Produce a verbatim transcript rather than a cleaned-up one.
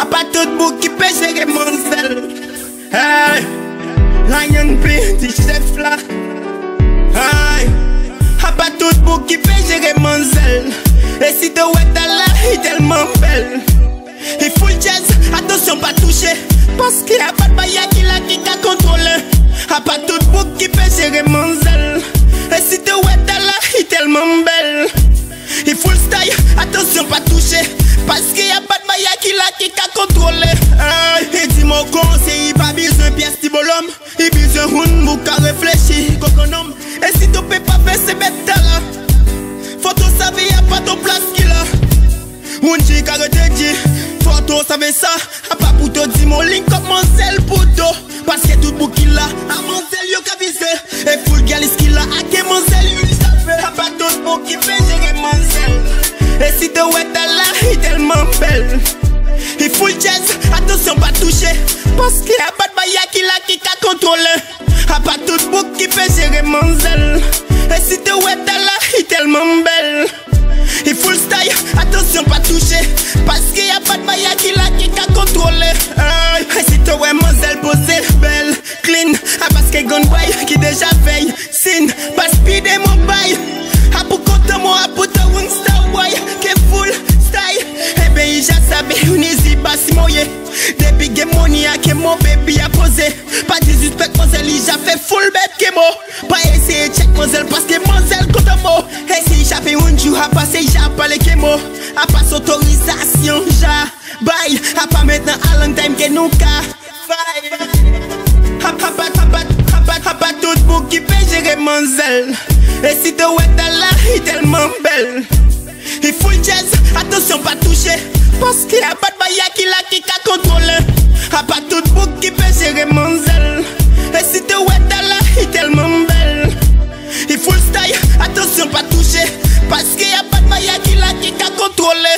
pas tout bouc qui peut gérer Monzel. Hey, Lion P, chef là. Hey, a pas tout bouc qui peut gérer Monzel. Et si te ouais t'as là, il est tellement belle. Il full jazz, attention pas toucher. Parce qu'il y a pas de baïa qui l'a qui a contrôlé. A pas tout bouc qui peut gérer Monzel. Et si te ouais t'as là, il est tellement belle. Il full style, attention pas toucher. Parce qu'il y a pas de baïa qui l'a qui a contrôlé. Et dis-moi conseil, pas besoin pièce de bolom. Il besoin un bouc à réfléchir, coconom. Et si tu peux pas faire ces bêtes là, faut tout savoir y'a pas de place qu'il a. Un dit carré te dit, faut tout savoir ça. A pas pour te dire mon link comme Monzel pour toi. Parce que tout bouc qu'il a, à Monzel yo ka visé. Et full galis qu'il a, à que Monzel yo savait. A pas tout bouc qui fait gérer Monzel. Et si te ouais t'as là, il est tellement belle. Il full jazz, attention pas toucher. Parce qu'il y a pas de baïa qui l'a qui a contrôlé. A pas tout bouc qui fait gérer Monzel. Et si te ouais t'as là, il est tellement belle. Il full style, attention pas toucher. Parce qu'il y a pas de baïa qui l'a qui a contrôlé. Et si te ouais Monzel posé, belle, clean. Ah parce que gon boy qui déjà veille. Sin, pas speed et mon bail. A pour compter moi, a pour ta one star boy. Qui full style. Eh ben il já sabe, on easy pas si moye. Depuis que money a que mon baby a posé. Pas disrespect Monzel, il já fait full bête que mo. Pas essayer check Monzel parce que Monzel compte mo. Et si já fait un jour a passé, já parlé que mo. A pas autorisation, já bye. A pas maintenant à long time que nous ka faille. A pas, a pas, a pas, a pas tout bouc qui peut gérer Monzel. Et si te ouais t'as là, il est tellement belle. Il full jazz, attention pas toucher. Parce qu'il y a pas de baïa qui l'a qui a contrôlé. A pas tout bouc qui peut gérer Monzel. Et si te ouais t'as là, il est tellement belle. Il full style, attention pas toucher. Parce qu'il y a pas de baïa qui l'a qui a contrôlé.